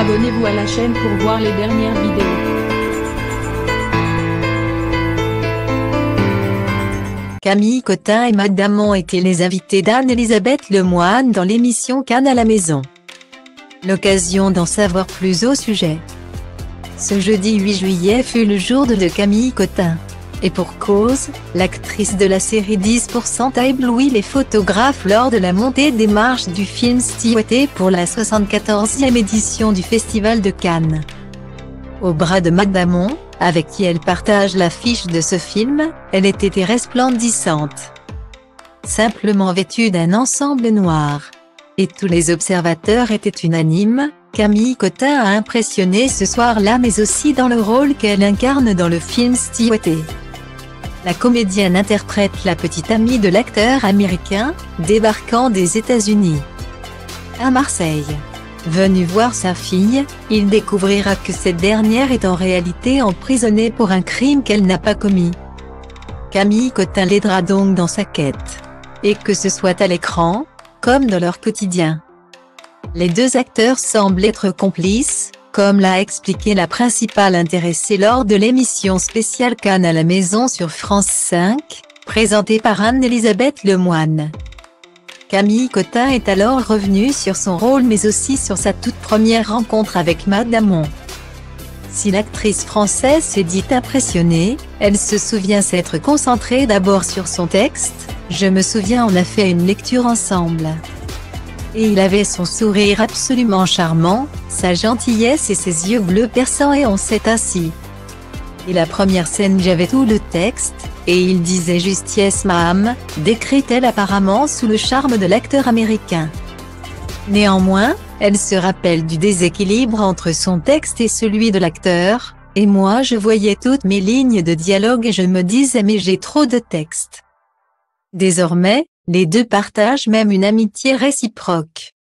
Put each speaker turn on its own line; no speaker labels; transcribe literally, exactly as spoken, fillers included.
Abonnez-vous à la chaîne pour voir les dernières vidéos.
Camille Cotin et Matt Damon étaient les invités d'Anne-Elisabeth Lemoine dans l'émission Cannes à la maison. L'occasion d'en savoir plus au sujet. Ce jeudi huit juillet fut le jour de Camille Cotin. Et pour cause, l'actrice de la série dix pour cent a ébloui les photographes lors de la montée des marches du film Stillwater pour la soixante-quatorzième édition du Festival de Cannes. Au bras de Matt Damon, avec qui elle partage l'affiche de ce film, elle était resplendissante. Simplement vêtue d'un ensemble noir. Et tous les observateurs étaient unanimes, Camille Cotin a impressionné ce soir-là mais aussi dans le rôle qu'elle incarne dans le film Stillwater. La comédienne interprète la petite amie de l'acteur américain, débarquant des États-Unis. À Marseille. Venu voir sa fille, il découvrira que cette dernière est en réalité emprisonnée pour un crime qu'elle n'a pas commis. Camille Cotin l'aidera donc dans sa quête. Et que ce soit à l'écran, comme dans leur quotidien. Les deux acteurs semblent être complices, comme l'a expliqué la principale intéressée lors de l'émission spéciale Cannes à la maison sur France cinq, présentée par Anne-Elisabeth Lemoine. Camille Cotin est alors revenue sur son rôle mais aussi sur sa toute première rencontre avec Matt Damon. Si l'actrice française s'est dite impressionnée, elle se souvient s'être concentrée d'abord sur son texte. Je me souviens on a fait une lecture ensemble. Et il avait son sourire absolument charmant, sa gentillesse et ses yeux bleus perçants et on s'est assis. Et la première scène j'avais tout le texte, et il disait juste yes ma'am, décrit-elle apparemment sous le charme de l'acteur américain. Néanmoins, elle se rappelle du déséquilibre entre son texte et celui de l'acteur, et moi je voyais toutes mes lignes de dialogue et je me disais mais j'ai trop de texte. Désormais, les deux partagent même une amitié réciproque.